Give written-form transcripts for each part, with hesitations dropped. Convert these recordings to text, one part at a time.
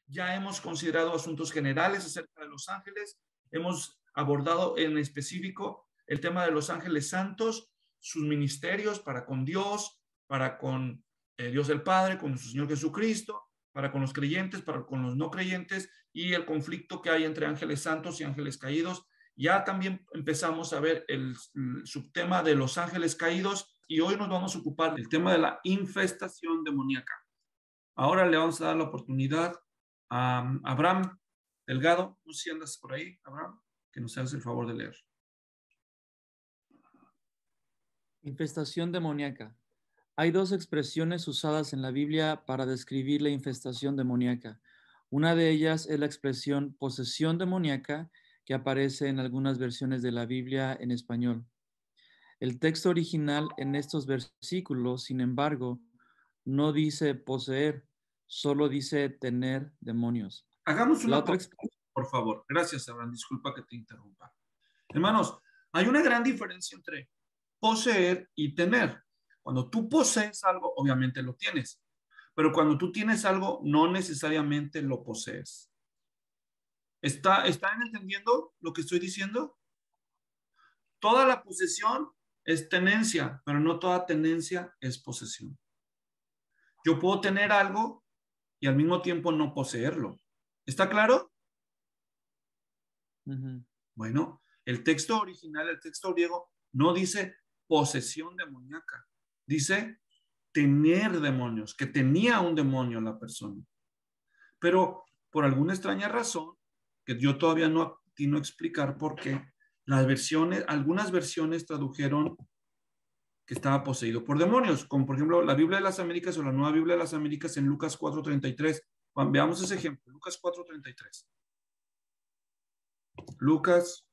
Ya hemos considerado asuntos generales acerca de los ángeles. Hemos abordado en específico el tema de los ángeles santos, sus ministerios para con Dios, para con Dios el Padre, con nuestro Señor Jesucristo, para con los creyentes, para con los no creyentes, y el conflicto que hay entre ángeles santos y ángeles caídos. Ya también empezamos a ver el subtema de los ángeles caídos, y hoy nos vamos a ocupar del tema de la infestación demoníaca. Ahora le vamos a dar la oportunidad a Abraham Delgado. No sé si andas por ahí, Abraham, que nos hagas el favor de leer. Infestación demoníaca. Hay dos expresiones usadas en la Biblia para describir la infestación demoníaca. Una de ellas es la expresión posesión demoníaca, que aparece en algunas versiones de la Biblia en español. El texto original en estos versículos, sin embargo, no dice poseer, solo dice tener demonios. Hagamos La una otra pausa, por favor. Gracias, Abraham. Disculpa que te interrumpa. Hermanos, hay una gran diferencia entre poseer y tener. Cuando tú posees algo, obviamente lo tienes. Pero cuando tú tienes algo, no necesariamente lo posees. ¿Están entendiendo lo que estoy diciendo? Toda la posesión es tenencia, pero no toda tenencia es posesión. Yo puedo tener algo y al mismo tiempo no poseerlo. ¿Está claro? Bueno, el texto original, el texto griego, no dice posesión demoníaca, dice tener demonios, que tenía un demonio la persona. Pero por alguna extraña razón, que yo todavía no atino a explicar por qué, algunas versiones tradujeron que estaba poseído por demonios, como por ejemplo la Biblia de las Américas o la Nueva Biblia de las Américas en Lucas 4:33. Veamos ese ejemplo, Lucas 4:33. Lucas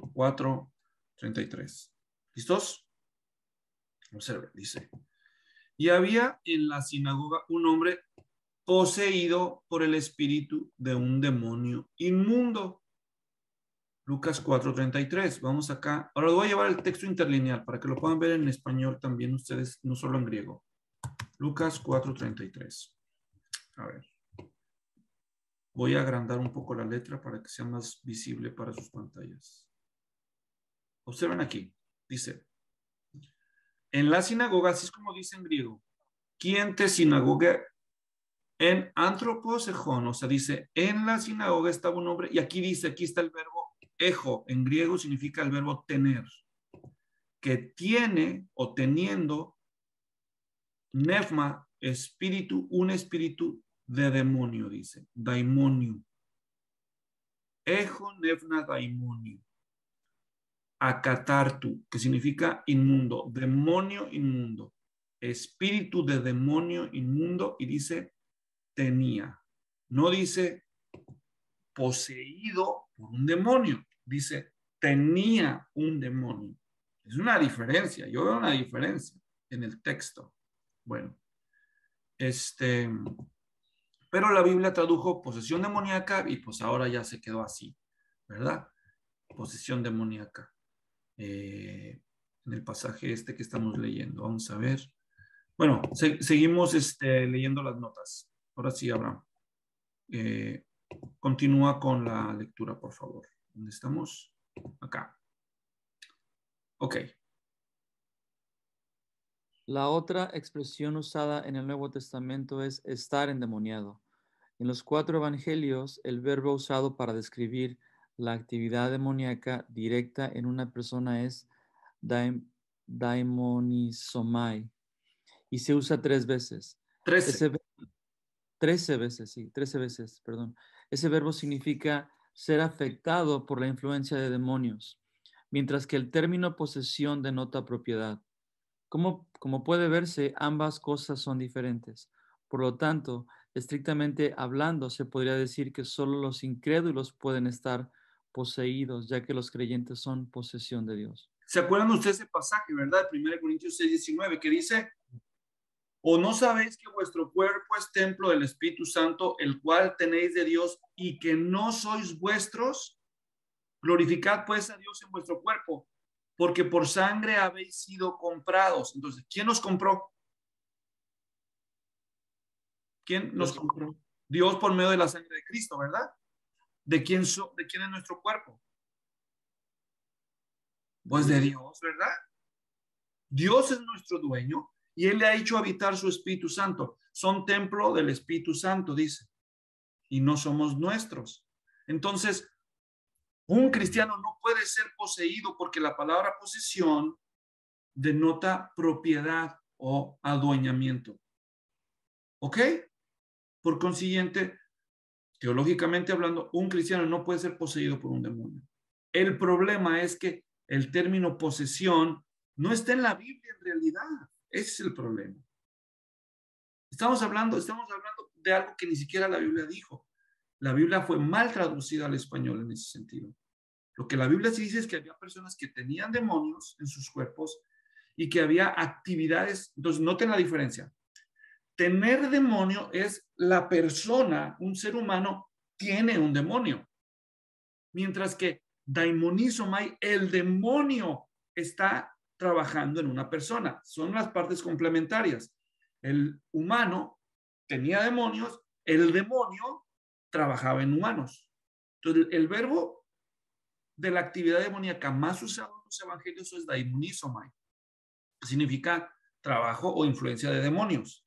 4:33. ¿Listos? Observe, dice. Y había en la sinagoga un hombre poseído por el espíritu de un demonio inmundo. Lucas 4:33. Vamos acá. Ahora voy a llevar el texto interlineal para que lo puedan ver en español también ustedes, no solo en griego. Lucas 4:33. A ver. Voy a agrandar un poco la letra para que sea más visible para sus pantallas. Observen aquí. Dice, en la sinagoga, así es como dice en griego, ¿quién te sinagoga? En antropos-ejón, o sea, dice, en la sinagoga estaba un hombre, y aquí dice, aquí está el verbo ejo, en griego significa el verbo tener, que tiene o teniendo nefma, espíritu, un espíritu de demonio, dice, daimonio. Ejo, nefna, daimonio. Acatartu, que significa inmundo, demonio inmundo, espíritu de demonio inmundo, y dice tenía. No dice poseído por un demonio, dice tenía un demonio. Es una diferencia, yo veo una diferencia en el texto. Bueno, pero la Biblia tradujo posesión demoníaca y pues ahora ya se quedó así, ¿verdad? Posesión demoníaca. En el pasaje que estamos leyendo. Vamos a ver. Bueno, seguimos leyendo las notas. Ahora sí, Abraham. Continúa con la lectura, por favor. ¿Dónde estamos? Acá. Ok. La otra expresión usada en el Nuevo Testamento es estar endemoniado. En los 4 evangelios, el verbo usado para describir la actividad demoníaca directa en una persona es daimonizomai, y se usa 3 veces. 13. 13 veces, sí, 13 veces, perdón. Ese verbo significa ser afectado por la influencia de demonios, mientras que el término posesión denota propiedad. Como puede verse, ambas cosas son diferentes. Por lo tanto, estrictamente hablando, se podría decir que solo los incrédulos pueden estar poseídos, ya que los creyentes son posesión de Dios. ¿Se acuerdan ustedes ese pasaje, verdad? 1 Corintios 6:19, que dice, ¿o no sabéis que vuestro cuerpo es templo del Espíritu Santo, el cual tenéis de Dios y que no sois vuestros? Glorificad pues a Dios en vuestro cuerpo, porque por sangre habéis sido comprados. Entonces, ¿quién nos compró? ¿Quién nos compró? Dios por medio de la sangre de Cristo, ¿verdad? ¿De quién es nuestro cuerpo? Pues de Dios, ¿verdad? Dios es nuestro dueño y Él le ha hecho habitar su Espíritu Santo. Son templo del Espíritu Santo, dice, y no somos nuestros. Entonces, un cristiano no puede ser poseído porque la palabra posesión denota propiedad o adueñamiento. ¿Ok? Por consiguiente, teológicamente hablando, un cristiano no puede ser poseído por un demonio. El problema es que el término posesión no está en la Biblia en realidad. Ese es el problema. Estamos hablando de algo que ni siquiera la Biblia dijo. La Biblia fue mal traducida al español en ese sentido. Lo que la Biblia sí dice es que había personas que tenían demonios en sus cuerpos y que había actividades. Entonces, noten la diferencia. Tener demonio es la persona, un ser humano, tiene un demonio. Mientras que daimonizomai, el demonio está trabajando en una persona. Son las partes complementarias. El humano tenía demonios, el demonio trabajaba en humanos. Entonces, el verbo de la actividad demoníaca más usado en los evangelios es daimonizomai, que significa trabajo o influencia de demonios.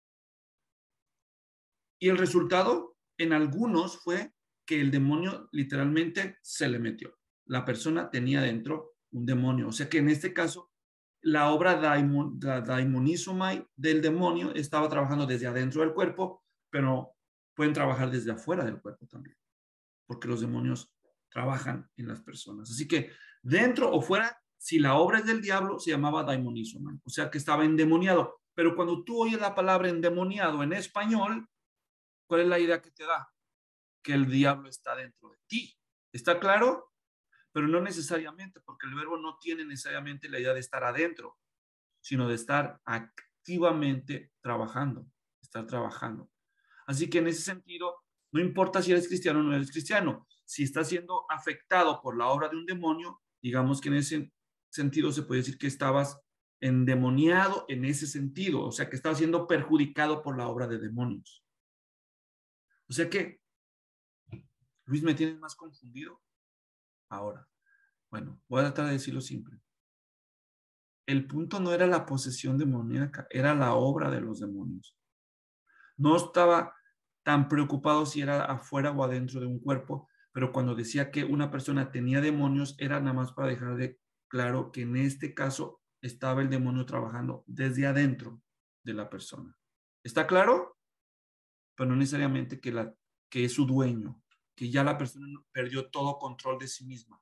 Y el resultado en algunos fue que el demonio literalmente se le metió. La persona tenía dentro un demonio. O sea que en este caso, la obra daimonizomai del demonio estaba trabajando desde adentro del cuerpo, pero pueden trabajar desde afuera del cuerpo también, porque los demonios trabajan en las personas. Así que dentro o fuera, si la obra es del diablo, se llamaba daimonizomai, o sea que estaba endemoniado. Pero cuando tú oyes la palabra endemoniado en español, ¿cuál es la idea que te da? Que el diablo está dentro de ti. ¿Está claro? Pero no necesariamente, porque el verbo no tiene necesariamente la idea de estar adentro, sino de estar activamente trabajando, estar trabajando. Así que en ese sentido, no importa si eres cristiano o no eres cristiano, si estás siendo afectado por la obra de un demonio, digamos que en ese sentido se puede decir que estabas endemoniado en ese sentido, o sea que estabas siendo perjudicado por la obra de demonios. O sea que, Luis, ¿me tienes más confundido? Ahora, bueno, voy a tratar de decirlo simple. El punto no era la posesión demoníaca, era la obra de los demonios. No estaba tan preocupado si era afuera o adentro de un cuerpo, pero cuando decía que una persona tenía demonios, era nada más para dejar de claro que en este caso estaba el demonio trabajando desde adentro de la persona. ¿Está claro? Pero no necesariamente que es su dueño, que ya la persona perdió todo control de sí misma.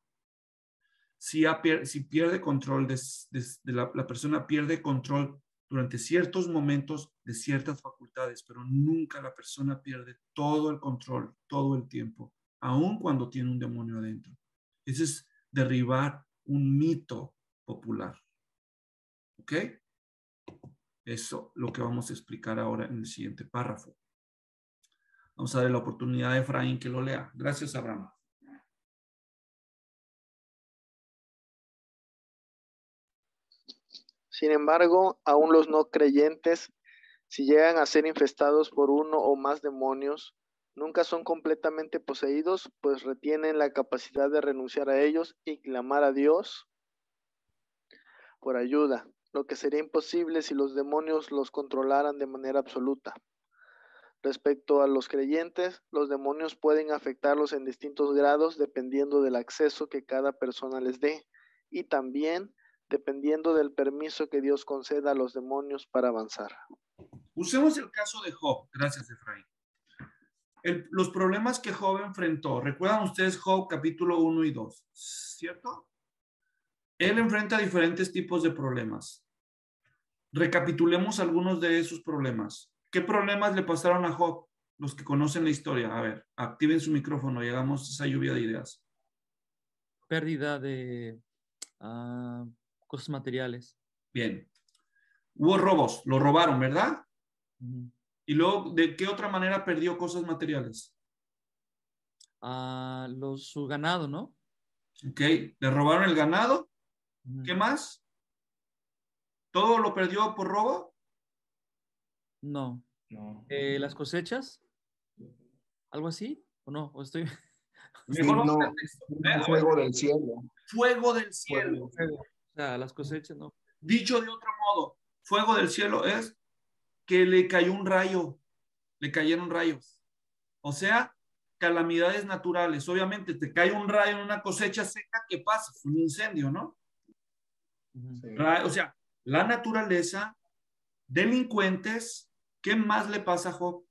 Si pierde control la persona pierde control durante ciertos momentos de ciertas facultades, pero nunca la persona pierde todo el control, todo el tiempo, aun cuando tiene un demonio adentro. Ese es derribar un mito popular. ¿Ok? Eso lo que vamos a explicar ahora en el siguiente párrafo. Vamos a darle la oportunidad a Efraín que lo lea. Gracias, Abraham. Sin embargo, aún los no creyentes, si llegan a ser infestados por uno o más demonios, nunca son completamente poseídos, pues retienen la capacidad de renunciar a ellos y clamar a Dios por ayuda, lo que sería imposible si los demonios los controlaran de manera absoluta. Respecto a los creyentes, los demonios pueden afectarlos en distintos grados dependiendo del acceso que cada persona les dé y también dependiendo del permiso que Dios conceda a los demonios para avanzar. Usemos el caso de Job. Gracias, Efraín. Los problemas que Job enfrentó. ¿Recuerdan ustedes Job capítulo 1 y 2? ¿Cierto? Él enfrenta diferentes tipos de problemas. Recapitulemos algunos de esos problemas. ¿Qué problemas le pasaron a Job? Los que conocen la historia. A ver, activen su micrófono y hagamos esa lluvia de ideas. Pérdida de cosas materiales. Bien. Hubo robos, lo robaron, ¿verdad? Uh-huh. Y luego, ¿de qué otra manera perdió cosas materiales? Su ganado, ¿no? Ok, le robaron el ganado. Uh-huh. ¿Qué más? ¿Todo lo perdió por robo? No. Las cosechas. ¿Algo así? ¿O no? ¿O estoy...? Sí, Mejor vamos no, al texto. no, fuego del cielo. Fuego del cielo. Fuego. O sea, las cosechas, ¿no? Dicho de otro modo, fuego del cielo es que le cayó un rayo, le cayeron rayos. O sea, calamidades naturales. Obviamente, te cae un rayo en una cosecha seca, ¿qué pasa? Fue un incendio, ¿no? Sí. O sea, la naturaleza, delincuentes, ¿qué más le pasa a Job?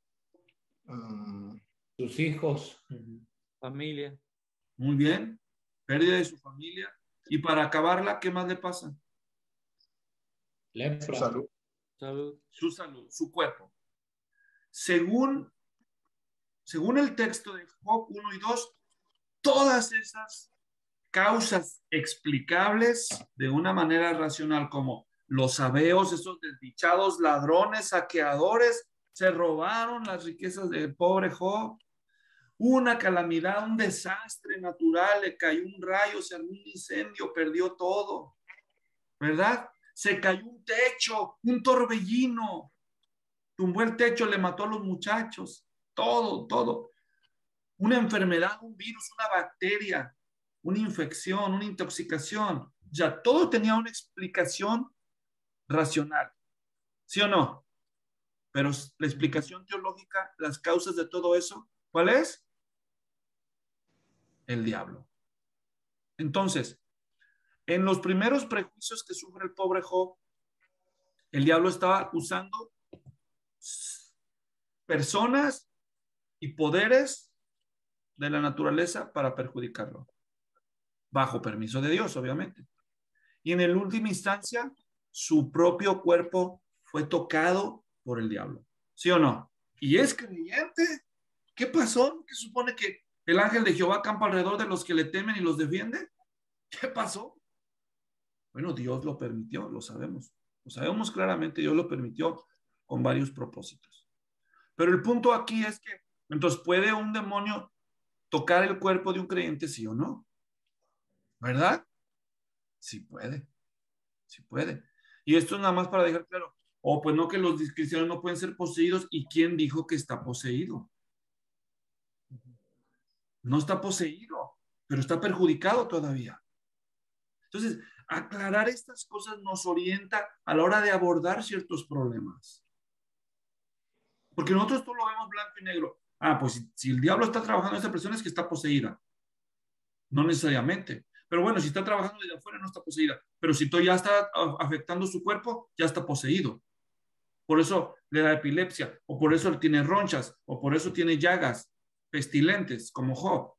Sus hijos, Familia. Muy bien, pérdida de su familia. Y para acabarla, ¿qué más le pasa? Su lepra, salud. Salud. Su salud, su cuerpo. Según el texto de Job 1 y 2, todas esas causas explicables de una manera racional, como los sabeos, esos desdichados ladrones, saqueadores, se robaron las riquezas del pobre Job. Una calamidad, un desastre natural, le cayó un rayo, se armó un incendio, perdió todo, ¿verdad? Se cayó un techo, un torbellino, tumbó el techo, le mató a los muchachos, todo. Una enfermedad, un virus, una bacteria, una infección, una intoxicación. Ya todo tenía una explicación racional, ¿sí o no? Pero la explicación teológica, las causas de todo eso, ¿cuál es? El diablo. Entonces, en los primeros prejuicios que sufre el pobre Job, el diablo estaba usando personas y poderes de la naturaleza para perjudicarlo, bajo permiso de Dios, obviamente. Y en última instancia, su propio cuerpo fue tocado por el diablo, ¿sí o no? Y es creyente. ¿Qué pasó? ¿Qué supone que el ángel de Jehová campa alrededor de los que le temen y los defiende? ¿Qué pasó? Bueno, Dios lo permitió, lo sabemos. Lo sabemos claramente, Dios lo permitió con varios propósitos. Pero el punto aquí es que, entonces, ¿puede un demonio tocar el cuerpo de un creyente, sí o no? ¿Verdad? Sí puede, sí puede. Y esto es nada más para dejar claro, pues no, que los cristianos no pueden ser poseídos. ¿Y quién dijo que está poseído? No está poseído, pero está perjudicado todavía. Entonces, aclarar estas cosas nos orienta a la hora de abordar ciertos problemas. Porque nosotros todo lo vemos blanco y negro. Pues si el diablo está trabajando en esta persona es que está poseída. No necesariamente. Pero bueno, si está trabajando desde afuera no está poseída. Pero si ya está afectando su cuerpo, ya está poseído. Por eso le da epilepsia, o por eso tiene ronchas, o por eso tiene llagas pestilentes, como Job.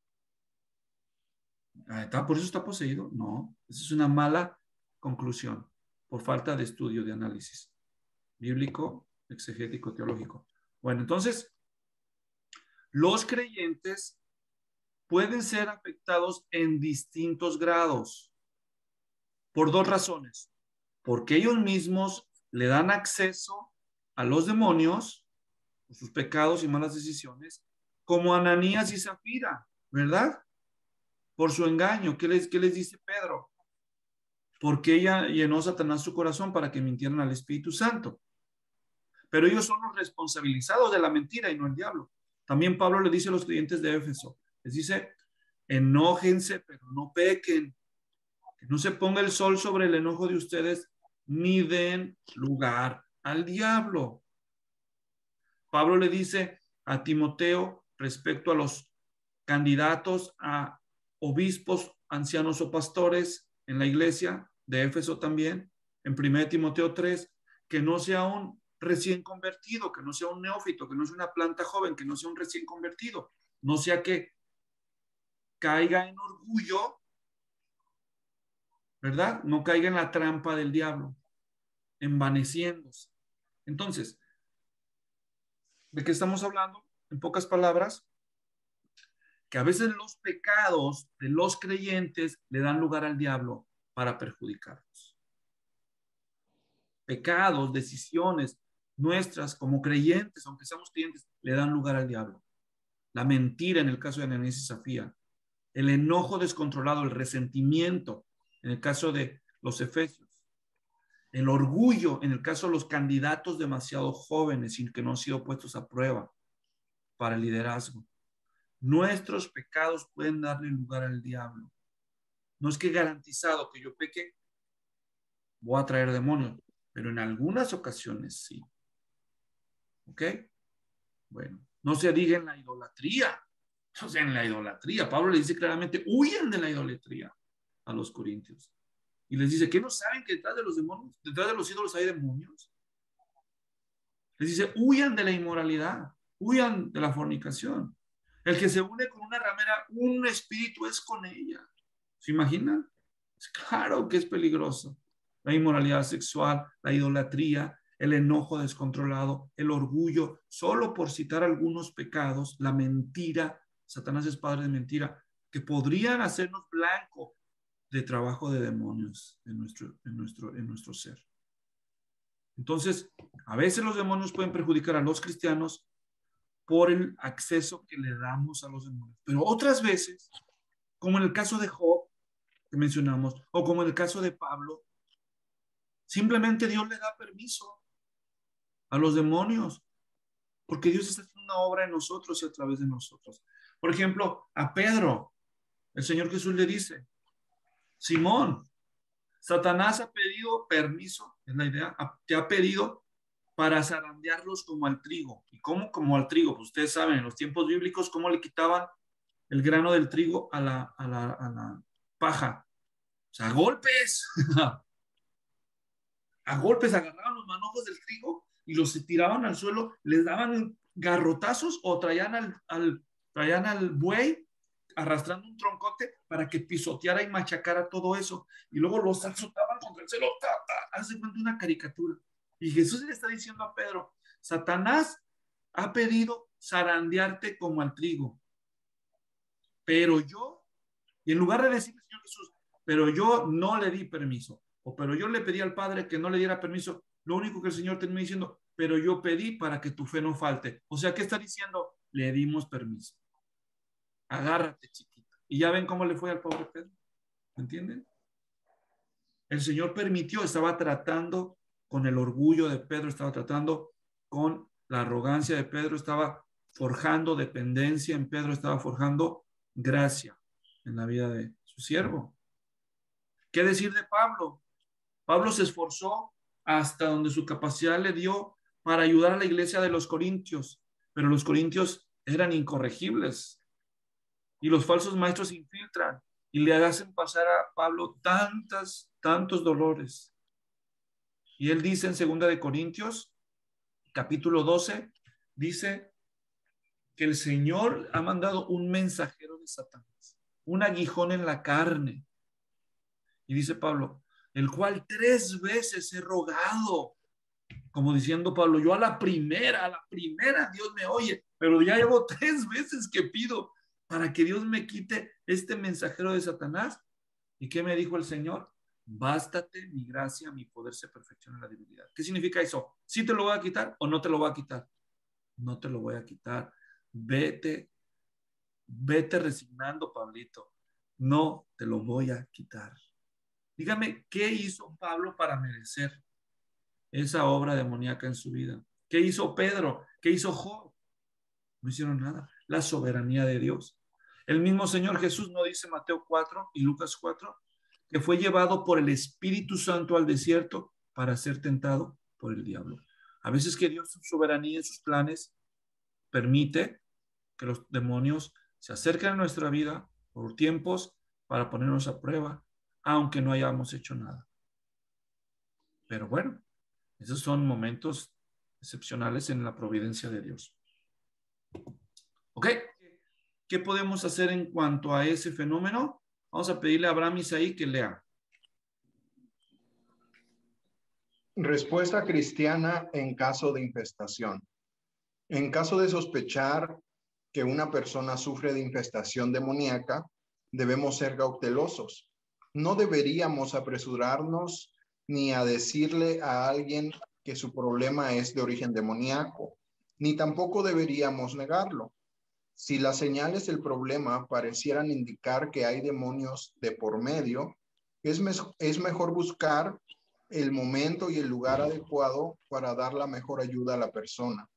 ¿Por eso está poseído? No, esa es una mala conclusión, por falta de estudio, de análisis bíblico, exegético, teológico. Bueno, entonces, los creyentes pueden ser afectados en distintos grados por dos razones. Porque ellos mismos le dan acceso a los demonios, por sus pecados y malas decisiones, como Ananías y Zafira, ¿verdad? Por su engaño. ¿Qué les dice Pedro? Porque ella llenó Satanás su corazón para que mintieran al Espíritu Santo. Pero ellos son los responsabilizados de la mentira y no el diablo. También Pablo le dice a los creyentes de Éfeso, les dice, enójense, pero no pequen. Que no se ponga el sol sobre el enojo de ustedes, ni den lugar al diablo. Pablo le dice a Timoteo respecto a los candidatos a obispos, ancianos o pastores en la iglesia de Éfeso también, en 1 Timoteo 3, que no sea un recién convertido, que no sea un neófito, que no sea una planta joven, que no sea un recién convertido, no sea que caiga en orgullo, ¿verdad? No caiga en la trampa del diablo, envaneciéndose. Entonces, ¿de qué estamos hablando? En pocas palabras, que a veces los pecados de los creyentes le dan lugar al diablo para perjudicarlos. Pecados, decisiones nuestras como creyentes, aunque seamos creyentes, le dan lugar al diablo. La mentira en el caso de Ananías y Zafira, el enojo descontrolado, el resentimiento en el caso de los efesios, el orgullo en el caso de los candidatos demasiado jóvenes y que no han sido puestos a prueba. para el liderazgo. Nuestros pecados pueden darle lugar al diablo. No es que garantizado que yo peque, voy a traer demonios, pero en algunas ocasiones sí. ¿Ok? Bueno, no se diga en la idolatría. O sea, en la idolatría. Pablo le dice claramente, huyan de la idolatría a los corintios. Y les dice, ¿qué no saben que detrás de los demonios, detrás de los ídolos hay demonios? Les dice, huyan de la inmoralidad, huyan de la fornicación. El que se une con una ramera, un espíritu es con ella. ¿Se imaginan? Claro que es peligroso. La inmoralidad sexual, la idolatría, el enojo descontrolado, el orgullo, solo por citar algunos pecados, la mentira, Satanás es padre de mentira, que podrían hacernos blanco de trabajo de demonios en nuestro ser. Entonces, a veces los demonios pueden perjudicar a los cristianos por el acceso que le damos a los demonios, pero otras veces, como en el caso de Job, que mencionamos, o como en el caso de Pablo, simplemente Dios le da permiso a los demonios, porque Dios está haciendo una obra en nosotros y a través de nosotros. Por ejemplo, a Pedro, el Señor Jesús le dice, Simón, Satanás ha pedido permiso, es la idea, te ha pedido para zarandearlos como al trigo. ¿Y cómo como al trigo? Pues ustedes saben, en los tiempos bíblicos, cómo le quitaban el grano del trigo a la paja. O sea, a golpes. A golpes agarraban los manojos del trigo y los tiraban al suelo, les daban garrotazos o traían al buey arrastrando un troncote para que pisoteara y machacara todo eso. Y luego los azotaban contra el suelo. Hace cuenta una caricatura. Y Jesús le está diciendo a Pedro, Satanás ha pedido zarandearte como al trigo. Pero yo, y en lugar de decirle, Señor Jesús, pero yo no le di permiso, o pero yo le pedí al Padre que no le diera permiso, lo único que el Señor termina diciendo, pero yo pedí para que tu fe no falte. O sea, ¿qué está diciendo? Le dimos permiso. Agárrate, chiquito. Y ya ven cómo le fue al pobre Pedro. ¿Me entienden? El Señor permitió, estaba tratando con el orgullo de Pedro, estaba tratando con la arrogancia de Pedro, estaba forjando dependencia en Pedro, estaba forjando gracia en la vida de su siervo. ¿Qué decir de Pablo? Pablo se esforzó hasta donde su capacidad le dio para ayudar a la iglesia de los corintios, pero los corintios eran incorregibles y los falsos maestros se infiltran y le hacen pasar a Pablo tantos dolores. Y él dice en 2 de Corintios, capítulo 12, dice que el Señor ha mandado un mensajero de Satanás, un aguijón en la carne. Y dice Pablo, el cual 3 veces he rogado, como diciendo Pablo, yo a la primera Dios me oye, pero ya llevo 3 veces que pido para que Dios me quite este mensajero de Satanás. ¿Y qué me dijo el Señor? Bástate mi gracia, mi poder se perfecciona en la debilidad. ¿Qué significa eso? ¿Sí te lo voy a quitar o no te lo voy a quitar? No te lo voy a quitar. Vete resignando, Pablito. No te lo voy a quitar. Dígame, ¿qué hizo Pablo para merecer esa obra demoníaca en su vida? ¿Qué hizo Pedro? ¿Qué hizo Job? No hicieron nada. La soberanía de Dios. El mismo Señor Jesús no dice Mateo 4 y Lucas 4 que fue llevado por el Espíritu Santo al desierto para ser tentado por el diablo. A veces que Dios, su soberanía y sus planes, permite que los demonios se acerquen a nuestra vida por tiempos para ponernos a prueba, aunque no hayamos hecho nada. Pero bueno, esos son momentos excepcionales en la providencia de Dios. ¿Ok? ¿Qué podemos hacer en cuanto a ese fenómeno? Vamos a pedirle a Abraham Isaí que lea. Respuesta cristiana en caso de infestación. En caso de sospechar que una persona sufre de infestación demoníaca, debemos ser cautelosos. No deberíamos apresurarnos ni a decirle a alguien que su problema es de origen demoníaco, ni tampoco deberíamos negarlo. Si las señales del problema parecieran indicar que hay demonios de por medio, es mejor buscar el momento y el lugar adecuado para dar la mejor ayuda a la persona.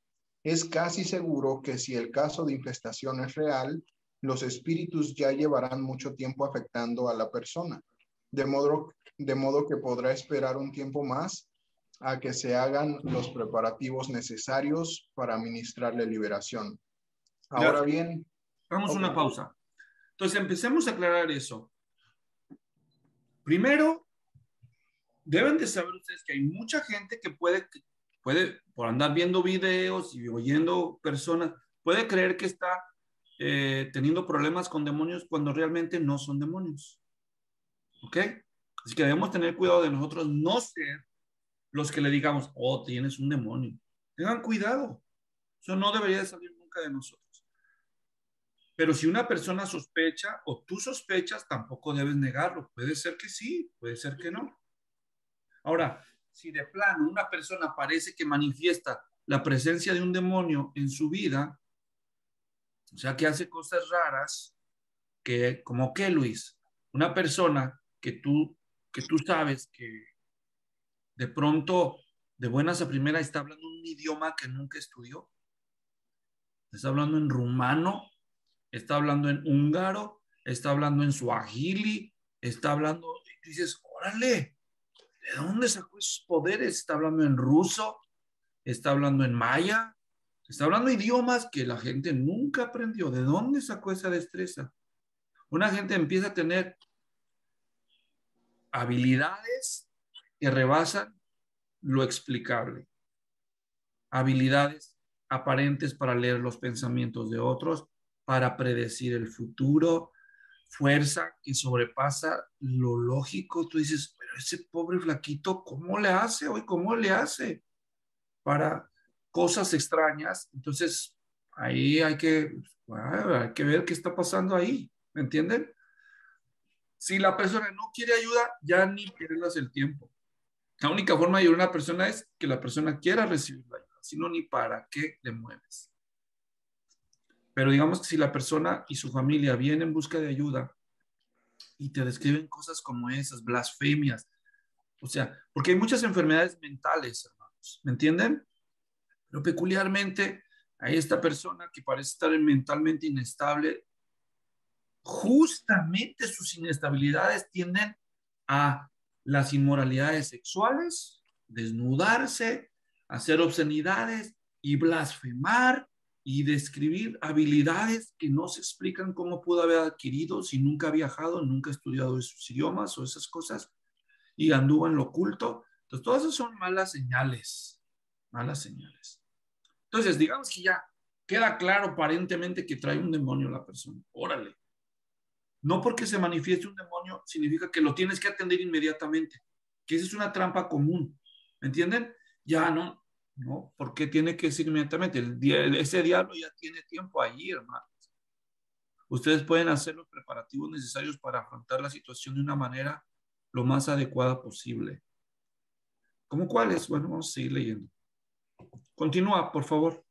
Es casi seguro que si el caso de infestación es real, los espíritus ya llevarán mucho tiempo afectando a la persona, de modo que podrá esperar un tiempo más a que se hagan los preparativos necesarios para administrarle liberación. Ahora Gracias. bien, Hagamos ok, una pausa. Entonces, empecemos a aclarar eso. Primero, deben de saber ustedes que hay mucha gente que puede, por andar viendo videos y oyendo personas, puede creer que está teniendo problemas con demonios cuando realmente no son demonios. ¿Ok? Así que debemos tener cuidado de nosotros no ser los que le digamos, oh, tienes un demonio. Tengan cuidado. Eso no debería de salir nunca de nosotros. Pero si una persona sospecha o tú sospechas, tampoco debes negarlo. Puede ser que sí, puede ser que no. Ahora, si de plano una persona parece que manifiesta la presencia de un demonio en su vida, o sea, que hace cosas raras, que como que Luis, una persona que tú sabes que de pronto, de buenas a primeras, está hablando un idioma que nunca estudió, está hablando en rumano, está hablando en húngaro, está hablando en suajili, está hablando, y tú dices, órale, ¿de dónde sacó esos poderes? Está hablando en ruso, está hablando en maya, está hablando idiomas que la gente nunca aprendió. ¿De dónde sacó esa destreza? Una gente empieza a tener habilidades que rebasan lo explicable, habilidades aparentes para leer los pensamientos de otros, para predecir el futuro, fuerza que sobrepasa lo lógico. Tú dices, pero ese pobre flaquito, ¿cómo le hace hoy? ¿Cómo le hace para cosas extrañas? Entonces, ahí hay que ver qué está pasando ahí, ¿me entienden? Si la persona no quiere ayuda, ya ni pierdas el tiempo. La única forma de ayudar a una persona es que la persona quiera recibir la ayuda, si no, ni para qué le mueves. Pero digamos que si la persona y su familia vienen en busca de ayuda y te describen cosas como esas, blasfemias, o sea, porque hay muchas enfermedades mentales, hermanos, ¿me entienden? Pero peculiarmente hay esta persona que parece estar mentalmente inestable, justamente sus inestabilidades tienden a las inmoralidades sexuales, desnudarse, hacer obscenidades y blasfemar y describir habilidades que no se explican cómo pudo haber adquirido si nunca ha viajado, nunca ha estudiado esos idiomas o esas cosas y anduvo en lo oculto. Entonces, todas esas son malas señales, malas señales. Entonces, digamos que ya queda claro aparentemente que trae un demonio la persona. Órale. No porque se manifieste un demonio significa que lo tienes que atender inmediatamente, que esa es una trampa común, ¿me entienden? Ya no, porque tiene que ser inmediatamente. Ese diablo ya tiene tiempo allí, hermanos. Ustedes pueden hacer los preparativos necesarios para afrontar la situación de una manera lo más adecuada posible. ¿Cómo cuáles? Bueno, vamos a seguir leyendo. Continúa, por favor.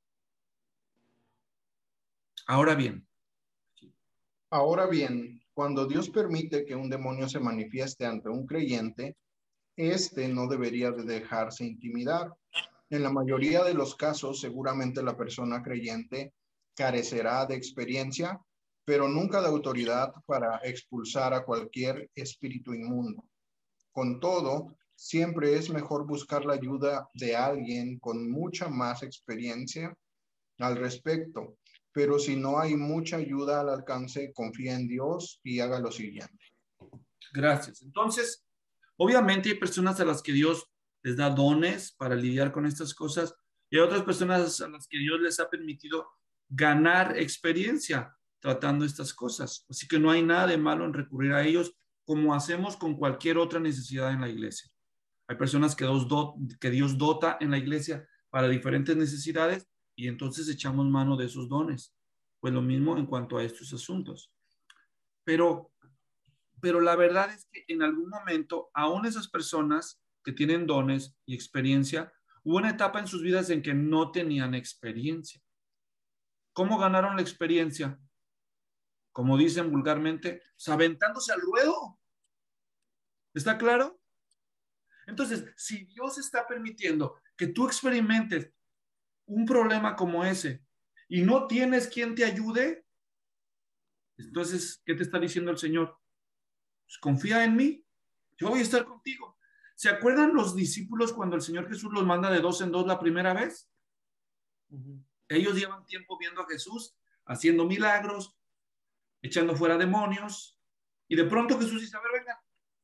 Ahora bien. ahora bien, cuando Dios permite que un demonio se manifieste ante un creyente, este no debería de dejarse intimidar. En la mayoría de los casos, seguramente la persona creyente carecerá de experiencia, pero nunca de autoridad para expulsar a cualquier espíritu inmundo. Con todo, siempre es mejor buscar la ayuda de alguien con mucha más experiencia al respecto. Pero si no hay mucha ayuda al alcance, confía en Dios y haga lo siguiente. Gracias. Entonces, obviamente hay personas a las que Dios les da dones para lidiar con estas cosas y hay otras personas a las que Dios les ha permitido ganar experiencia tratando estas cosas. Así que no hay nada de malo en recurrir a ellos como hacemos con cualquier otra necesidad en la iglesia. Hay personas que Dios dota en la iglesia para diferentes necesidades y entonces echamos mano de esos dones. Pues lo mismo en cuanto a estos asuntos. Pero la verdad es que en algún momento, aún esas personas que tienen dones y experiencia, hubo una etapa en sus vidas en que no tenían experiencia. ¿Cómo ganaron la experiencia? Como dicen vulgarmente, aventándose al ruedo. ¿Está claro? Entonces, si Dios está permitiendo que tú experimentes un problema como ese y no tienes quien te ayude, entonces, ¿qué te está diciendo el Señor? Pues confía en mí, yo voy a estar contigo. ¿Se acuerdan los discípulos cuando el Señor Jesús los manda de dos en dos la primera vez? Ellos llevan tiempo viendo a Jesús haciendo milagros, echando fuera demonios, y de pronto Jesús dice, a ver, venga,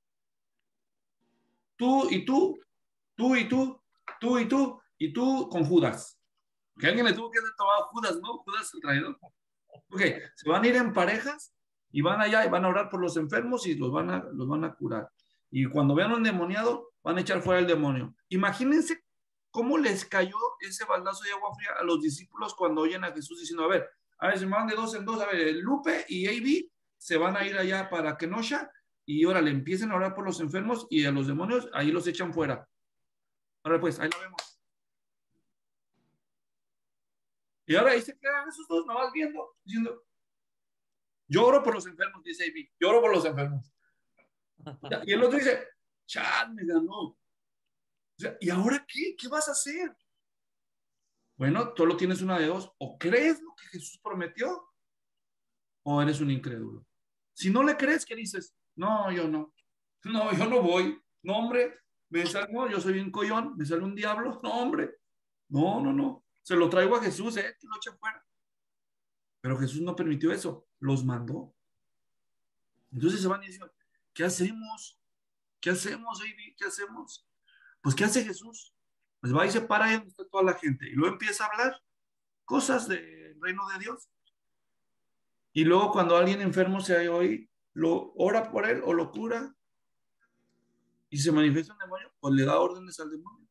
tú y tú, tú y tú, tú y tú, y tú con Judas. Que alguien le tuvo que haber tomado Judas, ¿no? Judas el traidor. Ok, se van a ir en parejas y van allá y van a orar por los enfermos y los van a curar. Y cuando vean un endemoniado, van a echar fuera el demonio. Imagínense cómo les cayó ese baldazo de agua fría a los discípulos cuando oyen a Jesús diciendo, a ver, se me van de dos en dos, a ver, Lupe y AB se van a ir allá para Kenosha y órale, empiecen a orar por los enfermos y a los demonios, ahí los echan fuera. Ahora pues, ahí lo vemos. Y ahora ahí se quedan esos dos nomás viendo, diciendo, yo oro por los enfermos, dice AB, yo oro por los enfermos. Y el otro dice, chad, me ganó. O sea, ¿y ahora qué? ¿Qué vas a hacer? Bueno, tú lo tienes una de dos. O crees lo que Jesús prometió, o eres un incrédulo. Si no le crees, ¿qué dices? No, yo no. No, yo no voy. No, hombre, me salgo, yo soy un collón, me sale un diablo. No, hombre. No, no, no. Se lo traigo a Jesús, que lo eche fuera. Pero Jesús no permitió eso, los mandó. Entonces se van y dicen, ¿qué hacemos? ¿Qué hacemos, baby? ¿Qué hacemos? Pues, ¿qué hace Jesús? Pues va y se para ahí donde está toda la gente. Y luego empieza a hablar cosas del reino de Dios. Y luego cuando alguien enfermo se oye, lo ora por él o lo cura y se manifiesta un demonio, pues le da órdenes al demonio.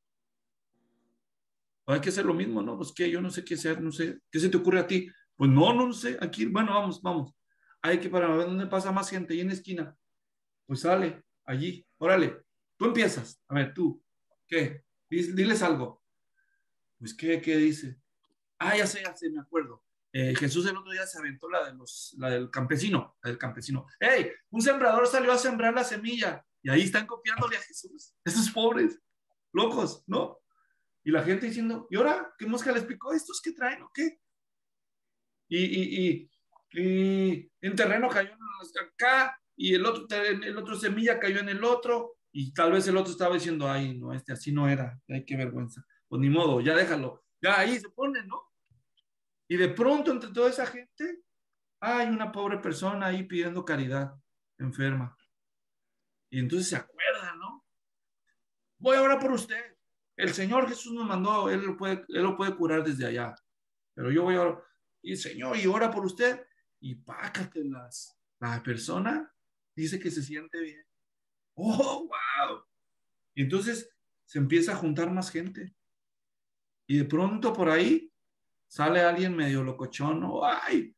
Hay que hacer lo mismo, ¿no? Pues que yo no sé qué hacer, no sé. ¿Qué se te ocurre a ti? Pues no, no sé. Aquí, bueno, vamos, vamos. Hay que para ver dónde pasa más gente, ahí en la esquina. Pues sale, allí, órale. Tú empiezas. A ver, tú, ¿qué? Diles algo. Pues, ¿qué dice? Ah, ya sé, me acuerdo. Jesús el otro día se aventó la del campesino, ¡Hey! Un sembrador salió a sembrar la semilla y ahí están copiándole a Jesús. Esos pobres, locos, ¿no? Y la gente diciendo, ¿y ahora qué mosca les picó? ¿Estos qué traen o qué? Y en terreno cayó acá y el otro semilla cayó en el otro y tal vez el otro estaba diciendo, ay, no, así no era, ay, qué vergüenza. Pues ni modo, ya déjalo. Ya ahí se ponen, ¿no? Y de pronto, entre toda esa gente, hay una pobre persona ahí pidiendo caridad, enferma. Y entonces se acuerdan, ¿no? Voy a orar por usted. El Señor Jesús nos mandó, Él lo puede curar desde allá. Pero yo voy a orar. Y Señor, y ora por usted. Y pácatelas. La persona dice que se siente bien. ¡Oh, wow! Y entonces se empieza a juntar más gente. Y de pronto por ahí sale alguien medio locochón, ¿no? ¡Ay!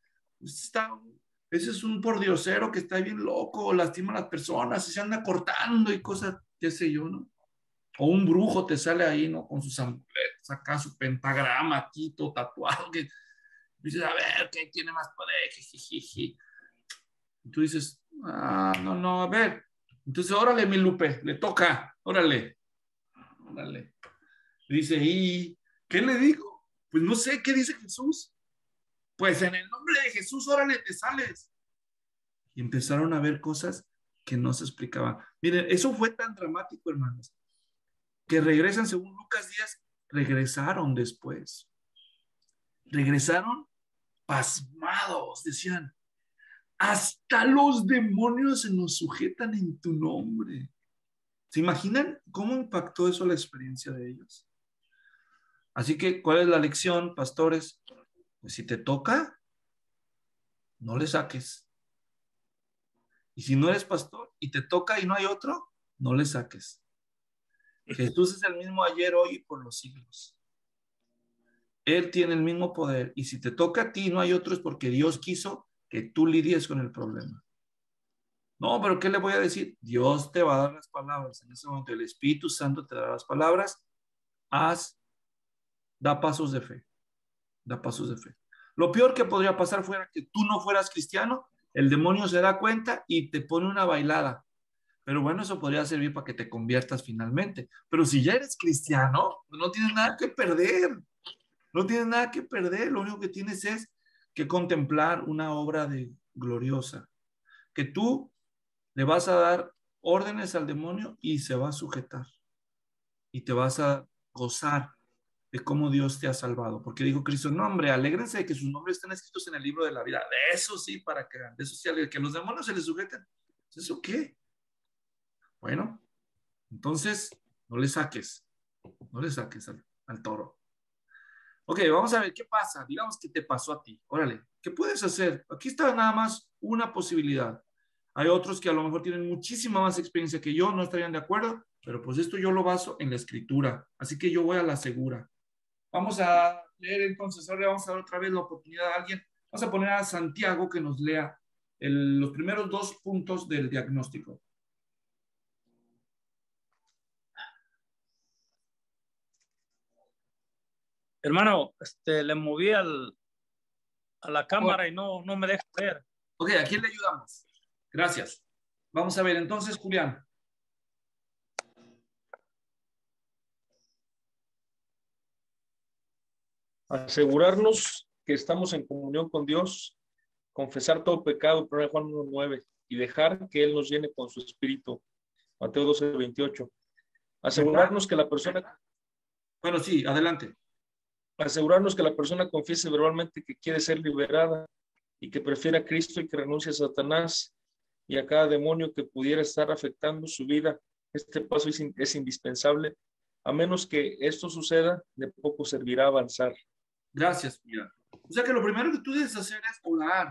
Ese es un pordiosero que está bien loco, lastima a las personas y se anda cortando y cosas, qué sé yo, ¿no? O un brujo te sale ahí, ¿no? Con sus amuletos, acá su pentagrama aquí, todo tatuado, que dices, a ver, ¿qué tiene más poder? Jijiji. Y tú dices, ah, no, no, a ver. Entonces, órale, mi Lupe, le toca, órale. Órale. Dice, ¿y qué le digo? Pues no sé, ¿qué dice Jesús? Pues en el nombre de Jesús, órale, te sales. Y empezaron a ver cosas que no se explicaban. Miren, eso fue tan dramático, hermanos, que regresan, según Lucas Díaz, regresaron después. Regresaron pasmados, decían, hasta los demonios se nos sujetan en tu nombre. ¿Se imaginan cómo impactó eso la experiencia de ellos? Así que, ¿cuál es la lección, pastores? Pues si te toca, no le saques. Y si no eres pastor y te toca y no hay otro, no le saques. Jesús es el mismo ayer, hoy y por los siglos. Él tiene el mismo poder. Y si te toca a ti y no hay otro, es porque Dios quiso que tú lidies con el problema. No, pero ¿qué le voy a decir? Dios te va a dar las palabras. En ese momento el Espíritu Santo te dará las palabras. Da pasos de fe. Da pasos de fe. Lo peor que podría pasar fuera que tú no fueras cristiano, el demonio se da cuenta y te pone una bailada. Pero bueno, eso podría servir para que te conviertas finalmente. Pero si ya eres cristiano, no tienes nada que perder. No tienes nada que perder, lo único que tienes es que contemplar una obra gloriosa, que tú le vas a dar órdenes al demonio y se va a sujetar y te vas a gozar de cómo Dios te ha salvado. Porque dijo Cristo, no, hombre, alégrense de que sus nombres están escritos en el libro de la vida. De eso sí, para que vean, de eso sí, que los demonios se les sujeten. ¿Eso qué? Bueno, entonces no le saques al toro. Ok, vamos a ver qué pasa. Digamos que te pasó a ti. Órale, ¿qué puedes hacer? Aquí está nada más una posibilidad. Hay otros que a lo mejor tienen muchísima más experiencia que yo, no estarían de acuerdo, pero pues esto yo lo baso en la escritura. Así que yo voy a la segura. Vamos a leer entonces, ahora vamos a dar otra vez la oportunidad a alguien. Vamos a poner a Santiago que nos lea los primeros 2 puntos del diagnóstico. Hermano, le moví a la cámara y no me deja ver. Ok, ¿a quién le ayudamos? Gracias. Vamos a ver entonces, Julián. Asegurarnos que estamos en comunión con Dios, confesar todo pecado, 1 Juan 1:9, y dejar que Él nos llene con su espíritu, Mateo 12:28. Asegurarnos que la persona... Bueno, sí, adelante. Asegurarnos que la persona confiese verbalmente que quiere ser liberada y que prefiere a Cristo y que renuncie a Satanás y a cada demonio que pudiera estar afectando su vida. Este paso es indispensable. A menos que esto suceda, de poco servirá avanzar. Gracias, Julián. O sea que lo primero que tú debes hacer es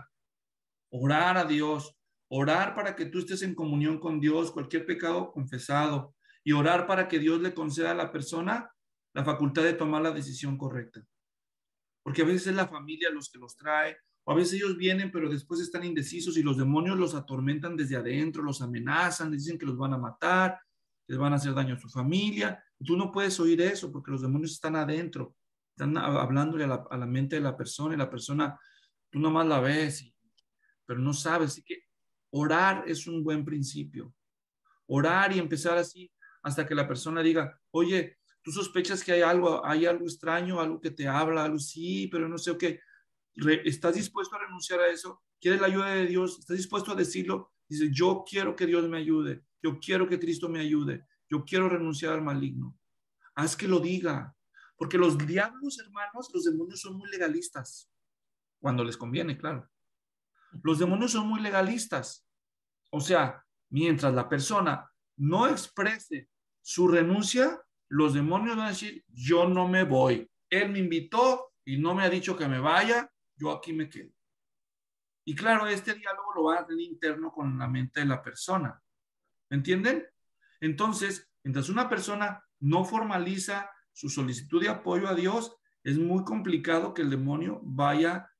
orar a Dios, orar para que tú estés en comunión con Dios, cualquier pecado confesado, y orar para que Dios le conceda a la persona la facultad de tomar la decisión correcta. Porque a veces es la familia los que los trae, o a veces ellos vienen, pero después están indecisos y los demonios los atormentan desde adentro, los amenazan, les dicen que los van a matar, les van a hacer daño a su familia. Y tú no puedes oír eso porque los demonios están adentro, están hablándole a la mente de la persona y la persona, tú nomás la ves, pero no sabes. Así que orar es un buen principio. Orar y empezar así hasta que la persona diga, oye, tú sospechas que hay algo extraño, algo que te habla, algo sí, pero no sé qué. ¿Estás dispuesto a renunciar a eso? ¿Quieres la ayuda de Dios? ¿Estás dispuesto a decirlo? Dice, yo quiero que Dios me ayude. Yo quiero que Cristo me ayude. Yo quiero renunciar al maligno. Haz que lo diga. Porque los diablos, hermanos, los demonios son muy legalistas. Cuando les conviene, claro. Los demonios son muy legalistas. O sea, mientras la persona no exprese su renuncia, los demonios van a decir, yo no me voy. Él me invitó y no me ha dicho que me vaya, yo aquí me quedo. Y claro, este diálogo lo va a tener interno con la mente de la persona. ¿Me entienden? Entonces, mientras una persona no formaliza su solicitud de apoyo a Dios, es muy complicado que el demonio vaya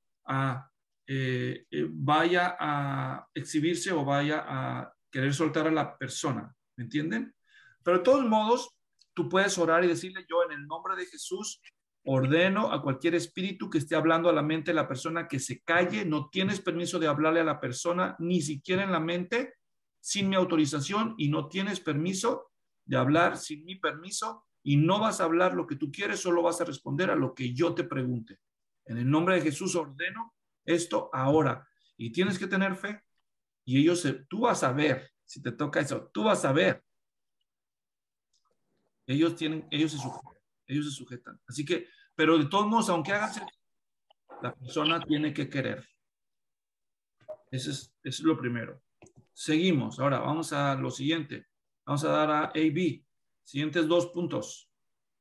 a exhibirse o vaya a querer soltar a la persona. ¿Me entienden? Pero de todos modos, tú puedes orar y decirle, yo en el nombre de Jesús ordeno a cualquier espíritu que esté hablando a la mente de la persona que se calle. No tienes permiso de hablarle a la persona, ni siquiera en la mente, sin mi autorización, y no tienes permiso de hablar sin mi permiso, y no vas a hablar lo que tú quieres, solo vas a responder a lo que yo te pregunte. En el nombre de Jesús ordeno esto ahora. Y tienes que tener fe. Y tú vas a ver, si te toca eso, tú vas a ver. Ellos se sujetan. Así que, pero de todos modos, aunque hagas eso, la persona tiene que querer. Eso es lo primero. Seguimos. Ahora vamos a lo siguiente. Vamos a dar a AB. Siguientes 2 puntos.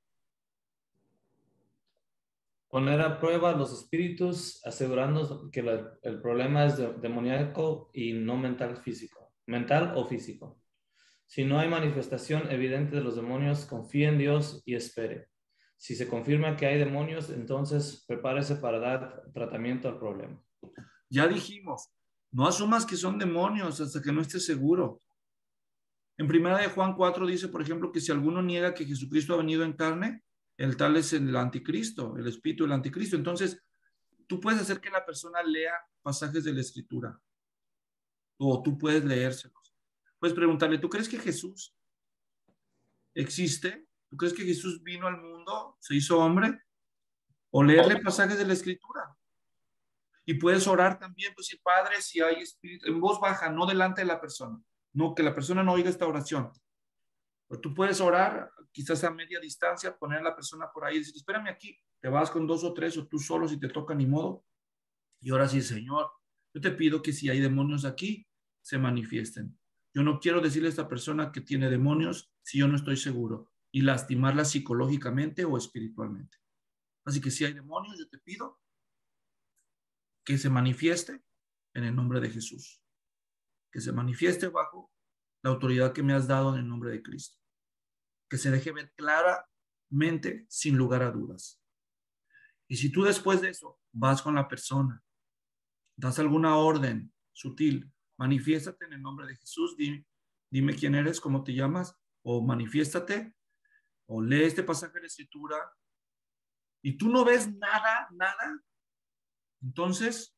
Poner a prueba los espíritus, asegurando que el problema es demoníaco y no mental o físico. Si no hay manifestación evidente de los demonios, confíe en Dios y espere. Si se confirma que hay demonios, entonces prepárese para dar tratamiento al problema. Ya dijimos, no asumas que son demonios hasta que no estés seguro. En 1 Juan 4 dice, por ejemplo, que si alguno niega que Jesucristo ha venido en carne, el tal es el anticristo, el espíritu del anticristo. Entonces, tú puedes hacer que la persona lea pasajes de la escritura, o tú puedes leérselos. Puedes preguntarle, ¿tú crees que Jesús existe? ¿Tú crees que Jesús vino al mundo, se hizo hombre? O leerle pasajes de la Escritura. Y puedes orar también, pues decir, Padre, si hay espíritu, en voz baja, no delante de la persona. No, que la persona no oiga esta oración. Pero tú puedes orar, quizás a media distancia, poner a la persona por ahí y decir, espérame aquí, te vas con 2 o 3 o tú solo si te toca, ni modo. Y ahora sí, Señor, yo te pido que si hay demonios aquí, se manifiesten. Yo no quiero decirle a esta persona que tiene demonios si yo no estoy seguro y lastimarla psicológicamente o espiritualmente. Así que si hay demonios, yo te pido que se manifieste en el nombre de Jesús. Que se manifieste bajo la autoridad que me has dado en el nombre de Cristo. Que se deje ver claramente, sin lugar a dudas. Y si tú después de eso vas con la persona, das alguna orden sutil, manifiéstate en el nombre de Jesús, dime quién eres, cómo te llamas, o manifiéstate, o lee este pasaje de la Escritura, y tú no ves nada, entonces,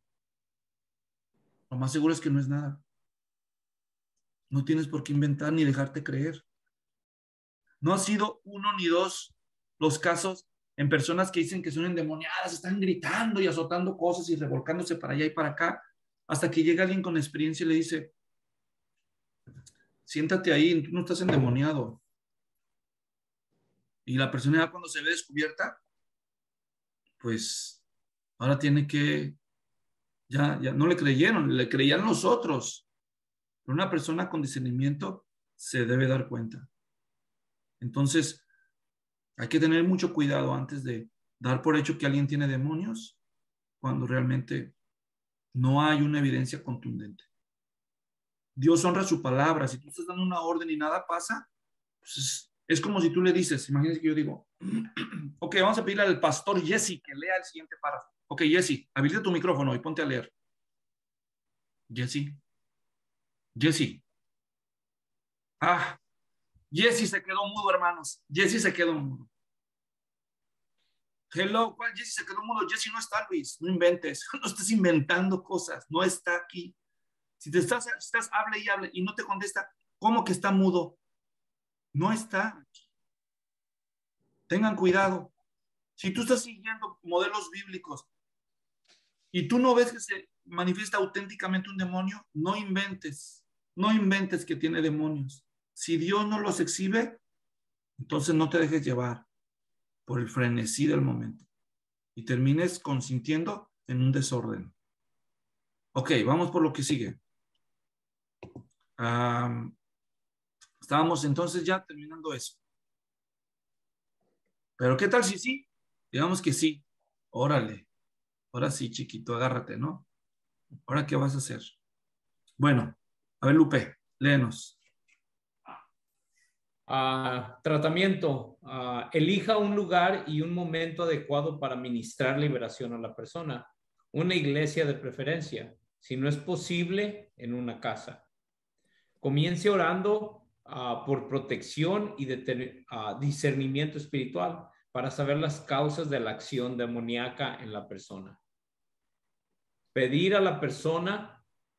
lo más seguro es que no es nada. No tienes por qué inventar ni dejarte creer. No ha sido 1 ni 2 los casos en personas que dicen que son endemoniadas, están gritando y azotando cosas y revolcándose para allá y para acá, hasta que llega alguien con experiencia y le dice, siéntate ahí, tú no estás endemoniado. Y la persona ya cuando se ve descubierta, pues ahora tiene que, ya no le creyeron, le creían los otros. Pero una persona con discernimiento se debe dar cuenta. Entonces, hay que tener mucho cuidado antes de dar por hecho que alguien tiene demonios cuando realmente no hay una evidencia contundente. Dios honra su palabra. Si tú estás dando una orden y nada pasa, pues es como si tú le dices, imagínense que yo digo, ok, vamos a pedirle al pastor Jesse que lea el siguiente párrafo. Ok, Jesse, habilita tu micrófono y ponte a leer. Jesse. Jesse se quedó mudo, hermanos. Jesse se quedó mudo. Hello, ¿cuál Jesse se quedó mudo? Jesse no está, Luis. No inventes. No estés inventando cosas. No está aquí. Si estás hable y hable y no te contesta, ¿cómo que está mudo? No está. Tengan cuidado. Si tú estás siguiendo modelos bíblicos y tú no ves que se manifiesta auténticamente un demonio, no inventes. No inventes que tiene demonios. Si Dios no los exhibe, entonces no te dejes llevar por el frenesí del momento y termines consintiendo en un desorden. Ok, vamos por lo que sigue. Estábamos entonces ya terminando eso. Pero ¿qué tal si sí? Digamos que sí. Órale. Ahora sí, chiquito, agárrate, ¿no? ¿Ahora qué vas a hacer? Bueno, a ver, Lupe, léenos. Tratamiento. Elija un lugar y un momento adecuado para ministrar liberación a la persona. Una iglesia de preferencia. Si no es posible, en una casa. Comience orando por protección y discernimiento espiritual para saber las causas de la acción demoníaca en la persona. Pedir a la persona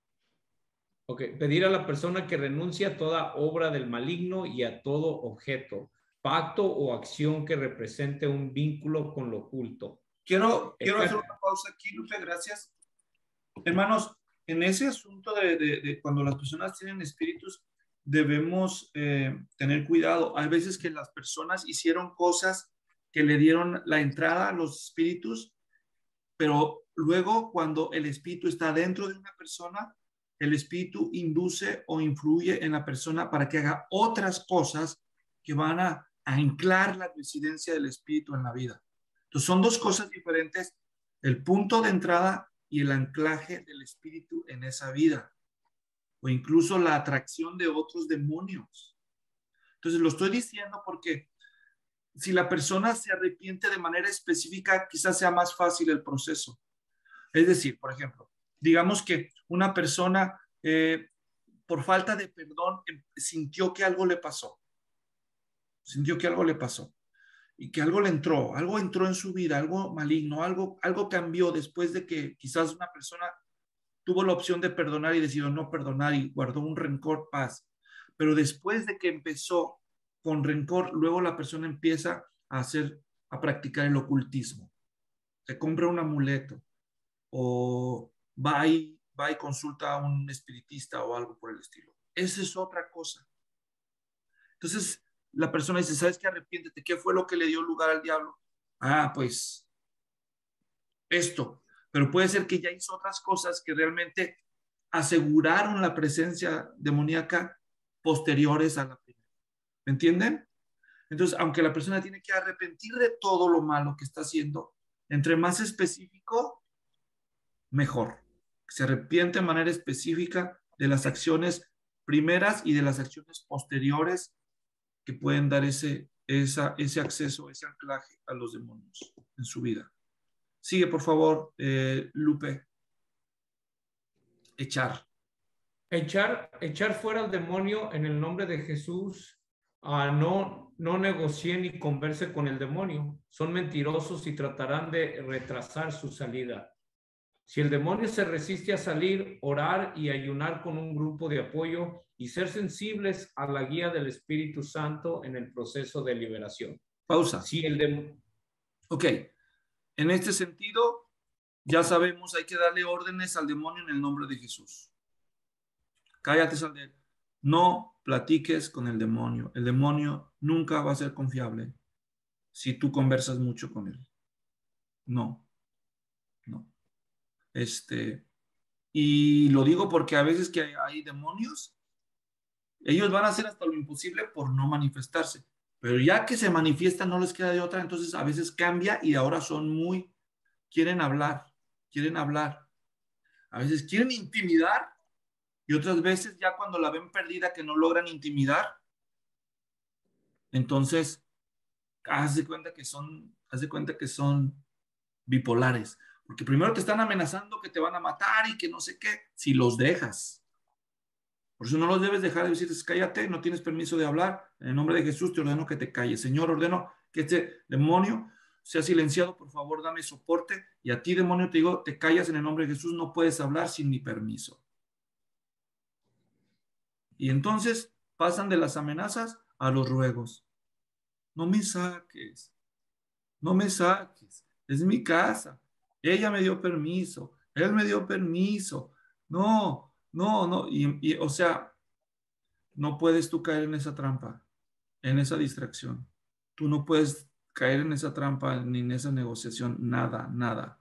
que renuncie a toda obra del maligno y a todo objeto, pacto o acción que represente un vínculo con lo oculto. Quiero hacer una pausa aquí, Lupe, gracias. Hermanos, en ese asunto de cuando las personas tienen espíritus, debemos tener cuidado. Hay veces que las personas hicieron cosas que le dieron la entrada a los espíritus, pero luego cuando el espíritu está dentro de una persona, el espíritu induce o influye en la persona para que haga otras cosas que van a anclar la residencia del espíritu en la vida. Entonces son dos cosas diferentes, el punto de entrada y el anclaje del espíritu en esa vida, o incluso la atracción de otros demonios. Entonces lo estoy diciendo porque si la persona se arrepiente de manera específica, quizás sea más fácil el proceso. Es decir, por ejemplo, digamos que una persona por falta de perdón sintió que algo le pasó. Y que algo entró en su vida, algo maligno, algo cambió después de que quizás una persona tuvo la opción de perdonar y decidió no perdonar y guardó un rencor, paz. Pero después de que empezó con rencor, luego la persona empieza a practicar el ocultismo. te compra un amuleto o va y consulta a un espiritista o algo por el estilo. Esa es otra cosa. Entonces, la persona dice, ¿sabes qué? Arrepiéntete. ¿Qué fue lo que le dio lugar al diablo? Ah, pues esto. Pero puede ser que ya hizo otras cosas que realmente aseguraron la presencia demoníaca posteriores a la primera. ¿Me entienden? Entonces, aunque la persona tiene que arrepentir de todo lo malo que está haciendo, entre más específico, mejor. Se arrepiente de manera específica de las acciones primeras y de las acciones posteriores que pueden dar ese acceso, ese anclaje a los demonios en su vida. Sigue, por favor, Lupe. Echar fuera al demonio en el nombre de Jesús. No negocie ni converse con el demonio. Son mentirosos y tratarán de retrasar su salida. Si el demonio se resiste a salir, orar y ayunar con un grupo de apoyo y ser sensibles a la guía del Espíritu Santo en el proceso de liberación. Pausa. Si Ok. En este sentido, ya sabemos, hay que darle órdenes al demonio en el nombre de Jesús. Cállate, Salder. No platiques con el demonio. El demonio nunca va a ser confiable si tú conversas mucho con él. No. Y lo digo porque a veces que hay demonios, ellos van a hacer hasta lo imposible por no manifestarse. Pero ya que se manifiestan, no les queda de otra. Entonces a veces cambia y ahora quieren hablar. A veces quieren intimidar. Y otras veces ya cuando la ven perdida que no logran intimidar, entonces haz de cuenta que son bipolares. Porque primero te están amenazando que te van a matar y que no sé qué, si los dejas. Por eso no los debes dejar de decirles, cállate, no tienes permiso de hablar. En el nombre de Jesús te ordeno que te calles. Señor, ordeno que este demonio sea silenciado, por favor, dame soporte. Y a ti, demonio, te digo, te callas en el nombre de Jesús, no puedes hablar sin mi permiso. Y entonces pasan de las amenazas a los ruegos. No me saques, es mi casa. Ella me dio permiso, él me dio permiso. No. Y o sea, no puedes tú caer en esa trampa, en esa distracción. Tú no puedes caer en esa trampa ni en esa negociación, nada.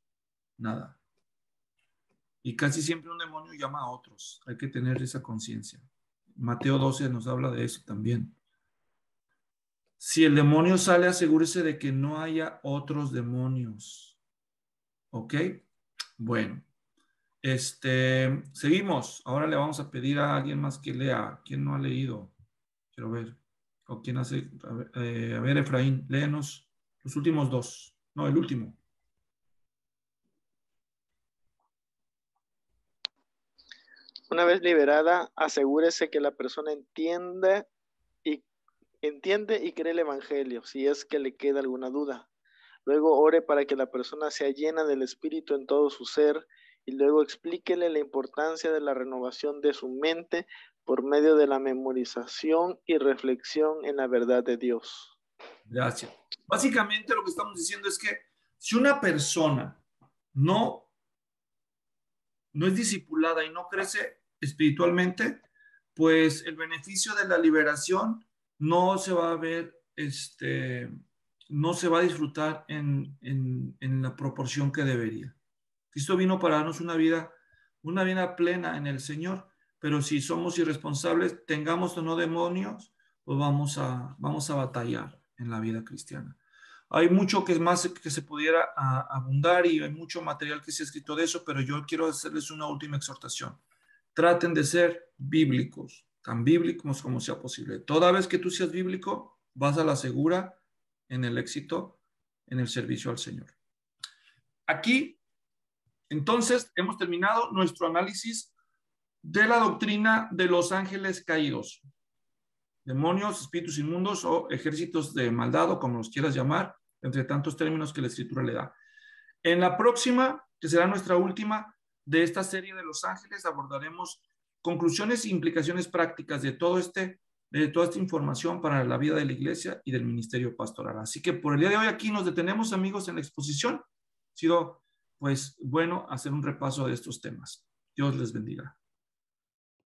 Y casi siempre un demonio llama a otros. Hay que tener esa conciencia. Mateo 12 nos habla de eso también. Si el demonio sale, asegúrese de que no haya otros demonios. ¿Ok? Bueno. Seguimos. Ahora le vamos a pedir a alguien más que lea. ¿Quién no ha leído? Quiero ver. ¿O quién hace? A ver, Efraín, léenos los últimos dos. No, el último. Una vez liberada, asegúrese que la persona entiende y cree el Evangelio, si es que le queda alguna duda. Luego ore para que la persona sea llena del Espíritu en todo su ser y luego explíquele la importancia de la renovación de su mente por medio de la memorización y reflexión en la verdad de Dios. Gracias. Básicamente lo que estamos diciendo es que si una persona no es discipulada y no crece espiritualmente, pues el beneficio de la liberación no se va a ver, no se va a disfrutar en la proporción que debería. Cristo vino para darnos una vida plena en el Señor, pero si somos irresponsables, tengamos o no demonios, pues vamos a batallar en la vida cristiana. Hay mucho que más que se pudiera abundar y hay mucho material que se ha escrito de eso, pero yo quiero hacerles una última exhortación. Traten de ser bíblicos, tan bíblicos como sea posible. Toda vez que tú seas bíblico, vas a la segura en el éxito, en el servicio al Señor. Aquí, entonces, hemos terminado nuestro análisis de la doctrina de los ángeles caídos. Demonios, espíritus inmundos o ejércitos de maldad, o como los quieras llamar, entre tantos términos que la Escritura le da. En la próxima, que será nuestra última de esta serie de los ángeles, abordaremos conclusiones e implicaciones prácticas de toda esta información para la vida de la iglesia y del ministerio pastoral. Así que por el día de hoy aquí nos detenemos, amigos, en la exposición sido pues bueno hacer un repaso de estos temas. Dios les bendiga.